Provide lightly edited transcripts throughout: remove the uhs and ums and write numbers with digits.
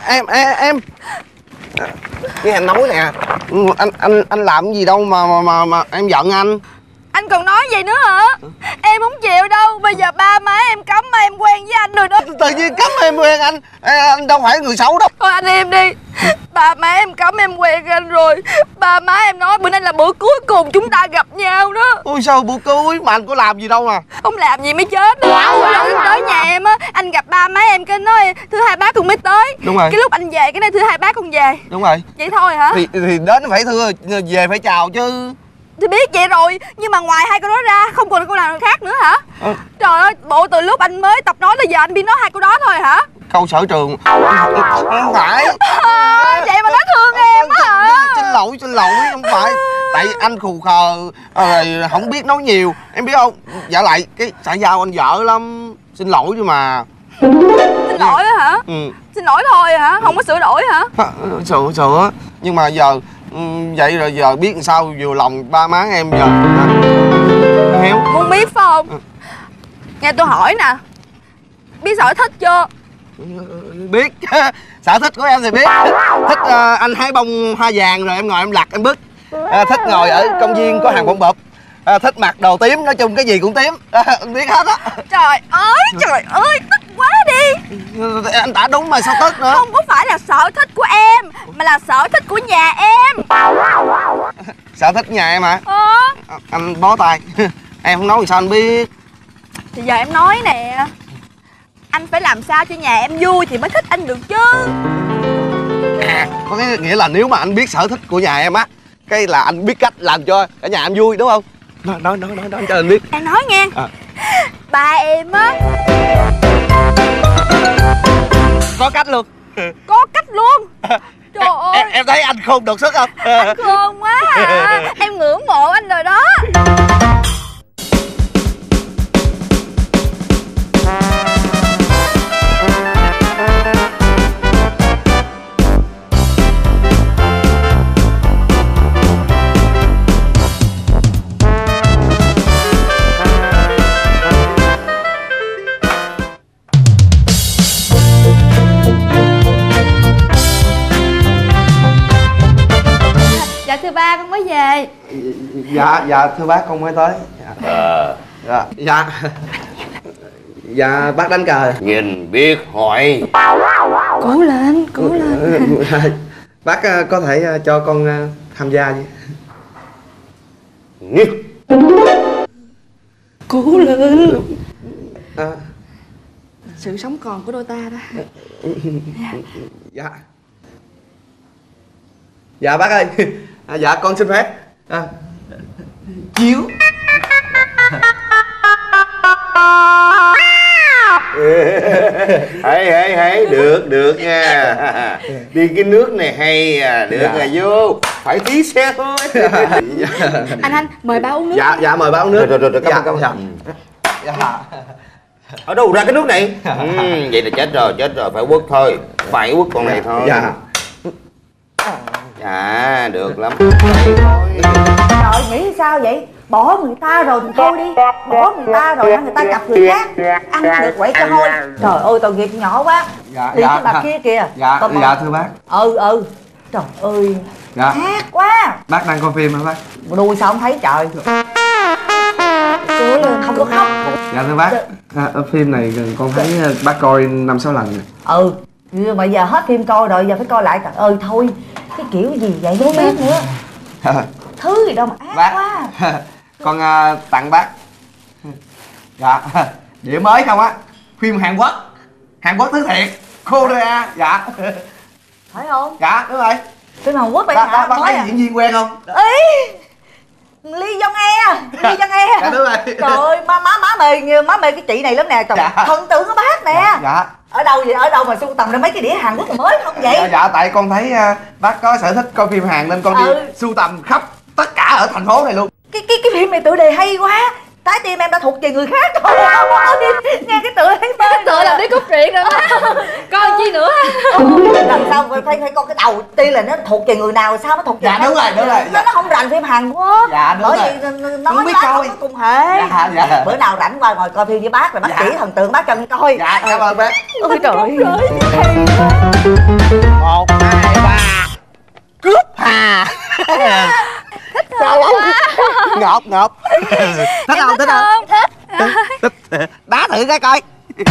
Em nghe anh nói nè, anh làm cái gì đâu mà em giận anh. Anh còn nói vậy nữa hả? Em không chịu đâu. Bây giờ ba má em cấm em quen với anh rồi đó. Tự nhiên cấm em quen anh đâu phải người xấu đâu. Thôi anh im đi. Ba má em cấm em quen anh rồi. Ba má em nói bữa nay là bữa cuối cùng chúng ta gặp nhau đó. Ôi sao bữa cưới mà anh có làm gì đâu mà. Không làm gì mới chết đó. Mỗi lần anh tới nhà em á, anh gặp ba má em cái nói thứ hai bác con mới tới. Đúng rồi. Cái lúc anh về cái nói thứ hai bác con về. Đúng rồi. Vậy thôi hả? Thì đến phải thưa, về phải chào chứ. Thì biết vậy rồi, nhưng mà ngoài hai câu đó ra không còn câu nào khác nữa hả? Trời ơi, bộ từ lúc anh mới tập nói tới giờ anh biết nói hai câu đó thôi hả? Câu sở trường. Không phải. Vậy mà nó thương em á hả? Xin lỗi, không phải. Tại anh khù khờ rồi không biết nói nhiều, em biết không? Dạ lại cái xã giao anh vợ lắm. Xin lỗi chứ mà. Xin lỗi á hả? Xin lỗi thôi hả? Không có sửa đổi hả? Sửa. Nhưng mà giờ vậy rồi giờ biết làm sao vừa lòng ba má em giờ. Hiểu? Muốn biết phải không? Nghe tôi hỏi nè, biết sở thích chưa? Biết. Sở thích của em thì biết. Thích anh hái bông hoa vàng rồi em ngồi em lặt em bứt. Thích ngồi ở công viên có hàng bông bụp. Thích mặc đồ tím, nói chung cái gì cũng tím. Biết hết á. Trời ơi, tức quá đi. Anh tả đúng mà sao tức nữa. Không có phải là sở thích của em, mà là sở thích của nhà em. Sở thích nhà em hả? Anh bó tay. Em không nói thì sao anh biết. Thì giờ em nói nè, anh phải làm sao cho nhà em vui thì mới thích anh được chứ. Có cái nghĩa là nếu mà anh biết sở thích của nhà em á, cái là anh biết cách làm cho cả nhà em vui đúng không? Nói cho anh biết. Em nói nghe. Ba em á có cách luôn. Có cách luôn. Trời ơi, em thấy anh khôn đột xuất không? anh khôn quá à. Em ngưỡng mộ anh rồi đó. Dạ thưa ba, con mới về. Dạ thưa bác con mới tới. Dạ bác đánh cờ. Nhìn biết hỏi. Cố lên. Bác có thể cho con tham gia chứ? Cố lên. Sự sống còn của đôi ta đó. Dạ bác ơi. Dạ con xin phép chiếu. Hay được nha. Đi cái nước này hay à, được là vô. Phải tí xe thôi. Anh mời ba uống nước. Dạ mời ba uống nước. Rồi cảm ơn. Ở đâu ra cái nước này? Vậy là chết rồi, phải quất thôi. Phải quất con này thôi. Dạ được lắm. Trời, nghĩ sao vậy? Bỏ người ta rồi thì thôi đi. Bỏ người ta rồi người ta gặp người khác. Ăn được quậy cho thôi. Trời ơi, tội nghiệp nhỏ quá. Đi cái bà kia kìa. Dạ thưa bác. Trời ơi, dạ ác quá. Bác đang coi phim hả bác? Đuôi sao không thấy trời. Không có khóc. Dạ thưa bác, ở phim này con thấy bác coi 5-6 lần rồi. Nhưng mà giờ hết phim coi rồi, giờ phải coi lại. Trời ơi thôi, cái kiểu gì vậy không biết nữa. Thứ gì đâu mà ác bác quá. Con tặng bác. Dạ đĩa mới không á, phim Hàn Quốc thứ thiệt, Korea. Dạ Phải không? dạ đúng rồi. Phim Hàn Quốc vậy hả? Bác thấy diễn viên quen không? Ý Lee Jong E. Dạ đúng rồi. Trời ơi, má mê cái chị này lắm nè. Trời, thần tượng của bác nè. Dạ Ở đâu vậy? Ở đâu mà sưu tầm ra mấy cái đĩa Hàn Quốc mới không vậy? Dạ tại con thấy bác có sở thích coi phim Hàn nên con đi sưu tầm khắp tất cả ở thành phố này luôn. Cái phim này tựa đề hay quá. trái tim em đã thuộc về người khác rồi. Nghe cái tựa thấy mê. Tựa là đi cốt truyện rồi má. Coi chi nữa. Làm sao phải coi cái đầu tiên là nó thuộc về người nào, sao nó thuộc về. Dạ đúng rồi. Nó không rành phim Hàn Quốc. Dạ đúng bởi rồi. vì nó không biết coi cùng hệ. Dạ. Bữa nào rảnh qua ngồi coi phim với bác rồi bác chỉ thần tượng bác cho coi. Dạ cảm ơn bác. Ôi trời ơi. 1, 2, 3 cướp hà. Sao lắm. Ngọt. Thích không? Thích không? Thích. Đá thử cái coi.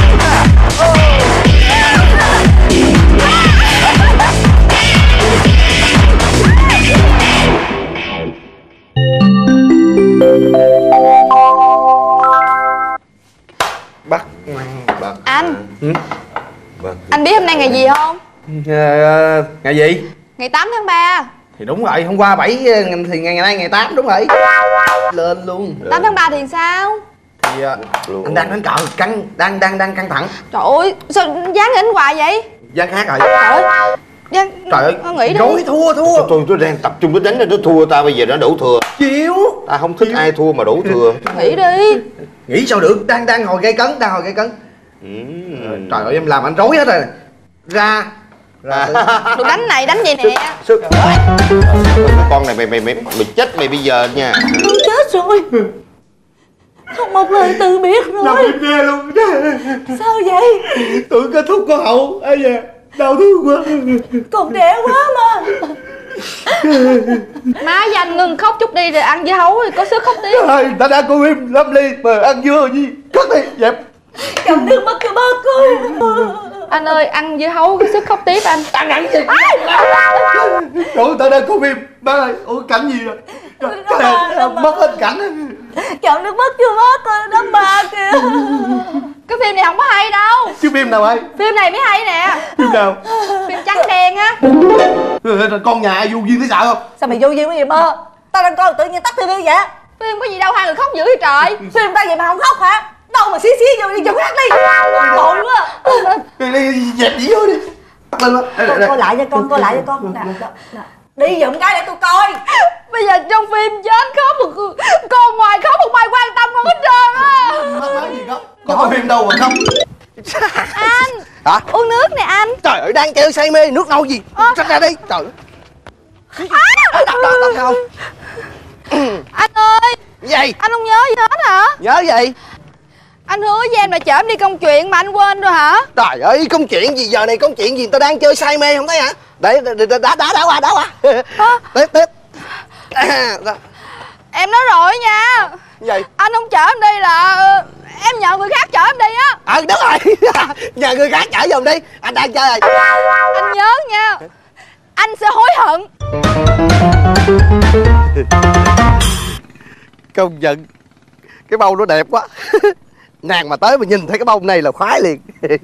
Bắt. Anh. Bắt. Anh biết hôm nay ngày gì không? Ngày gì? Ngày 8 tháng 3. Thì đúng rồi, hôm qua 7 thì ngày nay ngày 8 đúng rồi. Lên luôn. 8 tháng 3 thì sao? Thì anh đang đánh cờ đang căng thẳng. Trời ơi, sao dán hình hoài vậy? Giang khác rồi. Trời ơi. Trời ơi, Con nghĩ đi. rối thua. Tôi đang tập trung để đánh nó thua ta, bây giờ nó đủ thừa. Chịu. Ta không thích ai thua mà đủ thừa. Nghĩ đi. Nghĩ sao được, đang hồi gây cấn, Trời ơi em làm anh rối hết rồi. Ra Đừng đánh này, đánh vậy nè. Sức. Con này mày chết mày bây giờ nha. Chết rồi. Không một lời từ biệt rồi. làm em ghê luôn. Sao vậy? Tưởng kết thúc có hậu. Ai da, đau thương quá. Còn trẻ quá mà. Má với anh ngừng khóc chút đi rồi ăn dưa hấu rồi có sức khóc tiếp. Ta đã cô im lắm ly mà ăn dưa gì. Cất đi, dẹp. Cầm nước mắt cho bác ơi. Anh ơi, ăn dưa hấu có sức khóc tiếp anh. Ăn ăn gì. Trời ta đã cô im. Bác ơi, ủa cảnh gì rồi? Cái này mất hết cảnh. Chọn nước mắt cho bác ơi, đám bà kìa. Cái phim này không có hay đâu. Chứ phim nào ai? Phim này mới hay nè. Phim nào? Phim trắng đen á. Con nhà ai vô duyên thấy sợ không? Sao mày vô duyên cái gì mơ? Tao đang coi tự nhiên tắt tivi vậy? Phim có gì đâu, hai người khóc dữ vậy trời. Phim tao vậy mà không khóc hả? Đâu mà xí vô đi chỗ khác đi. Tội quá. Đi dẹp dĩ vô đi. Lên lên. Coi lại cho con, coi lại cho con. Nè. Đi giùm cái để tôi coi. Bây giờ trong phim chết khóc một con ngoài khóc một mày quan tâm con hết trơn á. Nói gì đó. Có phim đâu mà không. Anh. Hả? Uống nước nè anh. Trời ơi đang kêu say mê nước nâu gì. Tránh ra đi. Trời. Đặt không. Anh ơi. Gì? Anh không nhớ gì hết hả? Nhớ gì? Anh hứa với em là chở em đi công chuyện mà anh quên rồi hả? Trời ơi công chuyện gì giờ này, công chuyện gì, tao đang chơi say mê không thấy hả? Để đá qua. Tiếp. Em nói rồi nha. Gì? Anh không chở em đi là em nhờ người khác chở em đi á. Đúng rồi. Nhờ người khác chở giùm đi, anh đang chơi rồi. Anh nhớ nha, anh sẽ hối hận. Công nhận cái bông nó đẹp quá. Nàng mà tới mà nhìn thấy cái bông này là khoái liền.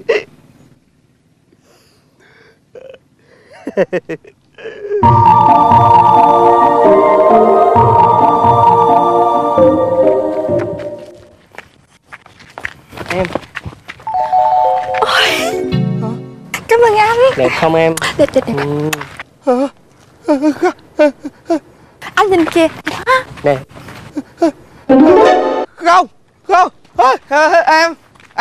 Em Cảm ơn anh. đẹp không em? Đẹp. Anh nhìn kìa. Nè Không em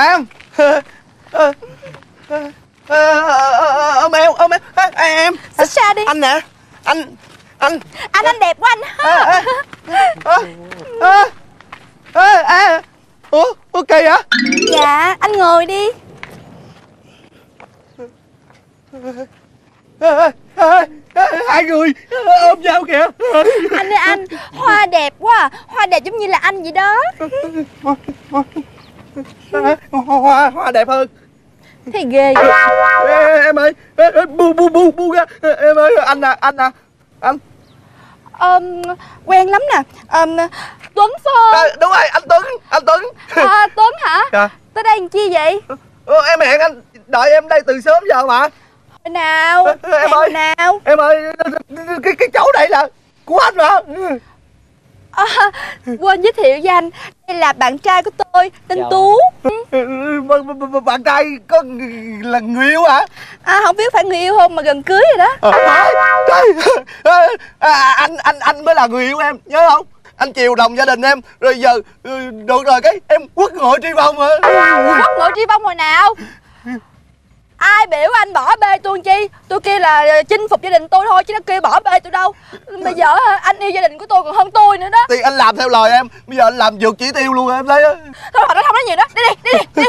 em Xích xa đi. anh nè, anh Đẹp quá anh. Ủa kỳ hả? Dạ anh ngồi đi. Hai người ôm nhau kìa. Anh ơi anh, hoa đẹp quá à. Hoa đẹp giống như là anh vậy đó. Hoa đẹp hơn. Thì ghê. Em ơi, bu ra. Em ơi, anh Quen lắm nè. Tuấn Phong. đúng rồi, anh Tuấn. Tuấn hả? Dạ. Tới đây làm chi vậy? Em hẹn anh đợi em đây từ sớm giờ mà. Hồi nào? Em Hẹn ơi. nào? Em ơi, cái chỗ này là của anh mà. Quên giới thiệu với anh, đây là bạn trai của tôi, tên Dạ. Tú. Bạn trai có là người yêu hả? Không biết phải người yêu không mà gần cưới rồi đó. Anh mới là người yêu em, nhớ không? anh chiều lòng gia đình em. Rồi giờ được rồi cái em quất ngựa tri vong hả? Quất ngựa tri vong hồi nào? Ai biểu anh bỏ bê tôi chi? Tôi kia là chinh phục gia đình tôi thôi chứ nó kia bỏ bê tôi đâu. Bây giờ anh yêu gia đình của tôi còn hơn tôi nữa đó. Thì anh làm theo lời em. Bây giờ anh làm vượt chỉ tiêu luôn em thấy á. Thôi họ nó không nói nhiều đó. Đi.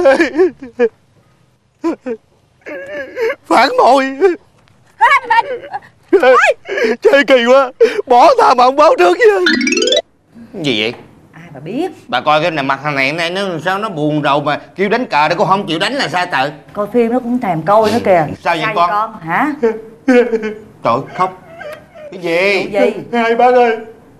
Phản bội. Chơi kỳ quá. Bỏ tao mà không báo trước chứ. Gì vậy? Ai mà biết. Bà coi cái này mặt thằng này nó sao nó buồn rầu mà kêu đánh cờ để con không chịu đánh là sao trời? Coi phim nó cũng thèm coi nữa kìa. Sao vậy con? Hả? Trời khóc. Cái gì? Vụ gì? Hai bác ơi,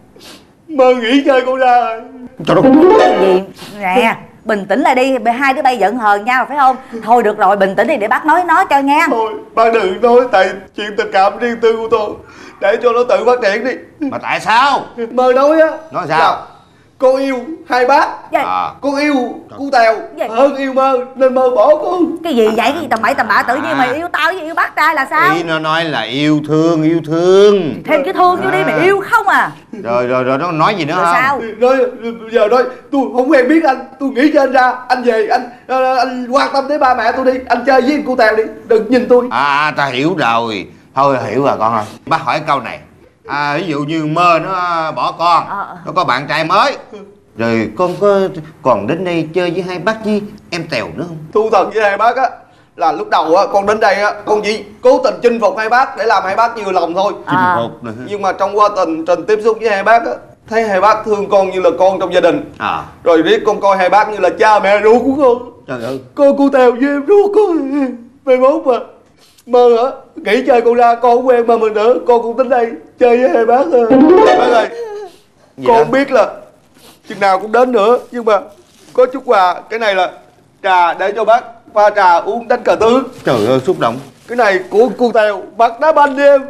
Mơ nghỉ chơi con ra rồi. Trời đất. Cái gì? Nè, bình tĩnh lại đi, hai đứa bay giận hờn nhau phải không? Thôi được rồi, bình tĩnh đi để bác nói cho nghe. Thôi, bác đừng nói tại chuyện tình cảm riêng tư của tôi. Để cho nó tự phát triển đi. Mà tại sao? Mơ nói á. Nói sao? Là con yêu hai bác. Gì? Con yêu cu Tèo Gì? hơn yêu Mơ nên Mơ bỏ con. Cái gì vậy? Cái gì tầm bậy tầm bạ tự nhiên mà yêu tao với yêu bác trai là sao? Ý nó nói là yêu thương. Thêm cái thương vô đi mày yêu không à? Rồi nó nói gì nữa Rồi không? sao? Nói giờ nói tôi không quen biết anh, tôi nghĩ cho anh ra, anh về anh quan tâm tới ba mẹ tôi đi, anh chơi với cô Tèo đi, đừng nhìn tôi. Ta hiểu rồi. Thôi hiểu rồi con ơi. Bác hỏi câu này. Ví dụ như Mơ nó bỏ con, nó có bạn trai mới, rồi con có còn đến đây chơi với hai bác với em Tèo nữa không? Thu thật với hai bác á là lúc đầu á con đến đây á con chỉ cố tình chinh phục hai bác để làm hai bác vừa lòng thôi. Chinh phục nữa. Nhưng mà trong quá trình tiếp xúc với hai bác á, thấy hai bác thương con như là con trong gia đình. Rồi riết con coi hai bác như là cha mẹ ruột của con. Trời ơi. Con cô Tèo với em ruột con. Mai mốt mà Mơ hả nghỉ chơi con ra, con không quen mà mình nữa, con cũng đến đây chơi với hai bác thôi. Bác ơi, con không biết là chừng nào cũng đến nữa, nhưng mà có chút quà. Cái này là trà để cho bác pha trà uống đánh cờ tướng. Trời ơi xúc động. Cái này của cô Tèo bạc đá banh đi em.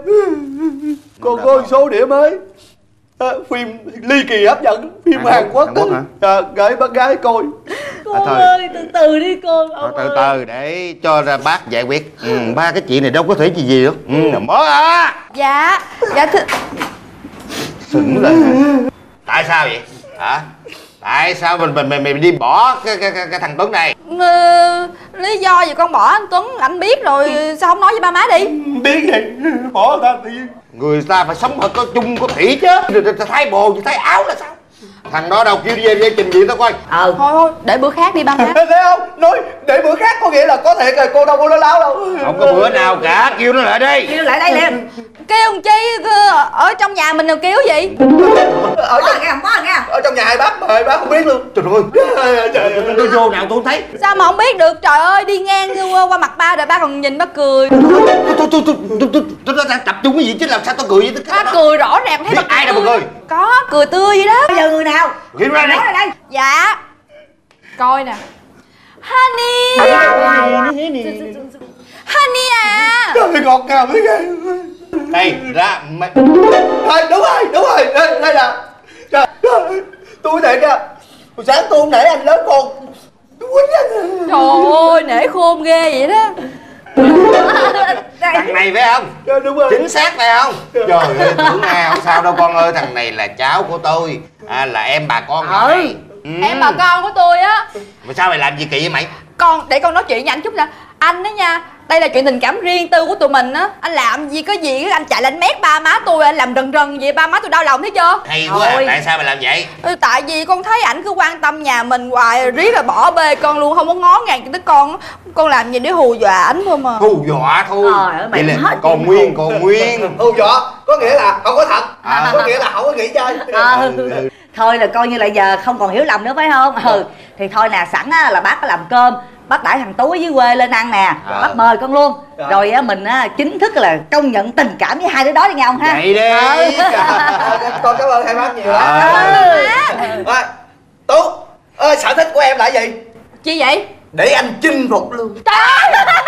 Con có một số đĩa mới, phim ly kỳ hấp dẫn, phim Hàn Quốc hả? Gửi bác gái coi. Cô ơi, từ từ đi cô. Từ từ để cho ra bác giải quyết. Ba cái chuyện này đâu có thể gì đâu. Mơ à. Dạ thưa. Sững lên hả? Tại sao vậy? Hả? Tại sao mình đi bỏ cái thằng Tuấn này? Lý do gì con bỏ anh Tuấn anh biết rồi, sao không nói với ba má đi? Biết gì? Bỏ ta tự nhiên. Người ta phải sống ở có chung có thủy chứ. Rồi thay bồ thay áo là sao? Thằng đó đâu kêu đi về trình diện tao coi. Thôi để bữa khác đi ba má. Thấy không? Nói để bữa khác có nghĩa là có thiệt rồi, cô đâu có nói láo đâu. Không có bữa nào cả, kêu nó lại đi. Kêu lại đây liền. Kêu chi ở trong nhà mình nào kêu gì? Ở trong nhà hai bác mà hai bác không biết luôn. Trời ơi. Tôi vô nào tôi không thấy. Sao mà không biết được, trời ơi, đi ngang qua mặt ba rồi ba còn nhìn ba cười. Tôi đang tập trung cái gì chứ làm sao tôi cười với tất cả. Ba cười rõ ràng thấy Biết ai đâu mà cười. Có cười tươi vậy đó. Bây giờ người nào? Kêu ra đây. Dạ. Coi nè. Honey. Honey à. Trời ngọt ngào thế ghê. Đây ra mày. Đúng rồi. Đây là. Trời ơi, tôi thiệt nha. Hồi sáng tôi không nể anh lớn con. Tôi quýnh anh. Trời ơi, nể khôn ghê vậy đó. Thằng này phải không? Đúng rồi. Chính xác phải không? Trời ơi, tưởng không sao đâu con ơi. Thằng này là cháu của tôi, là em bà con này. Em bà con của tôi á. Mà sao mày làm gì kỳ vậy mày? Để con nói chuyện với anh chút nè. Anh đó nha, đây là chuyện tình cảm riêng tư của tụi mình á. Anh làm gì có gì anh chạy lên mét ba má tôi, anh làm rần rần vậy ba má tôi đau lòng thấy chưa? Hay quá à. Tại sao mày làm vậy? Tại vì con thấy ảnh cứ quan tâm nhà mình hoài, riết là bỏ bê con luôn, không có ngó ngàng cho tới con làm gì để hù dọa ảnh thôi mà. Hù dọa thôi. Vậy là còn nguyên. Hù dọa có nghĩa là không có thật, có nghĩa là không có nghỉ chơi. Thôi là coi như là giờ không còn hiểu lầm nữa phải không? Thì thôi nè, sẵn á là bác có làm cơm, bác đãi thằng Tú ở dưới quê lên ăn nè, bác mời con luôn. Rồi á mình á chính thức là công nhận tình cảm với hai đứa đó đi nghe không ha? Vậy đi. Con cảm ơn hai bác nhiều lắm. Tú, sở thích của em là gì? Chi vậy? Để anh chinh phục luôn. Trời ơi!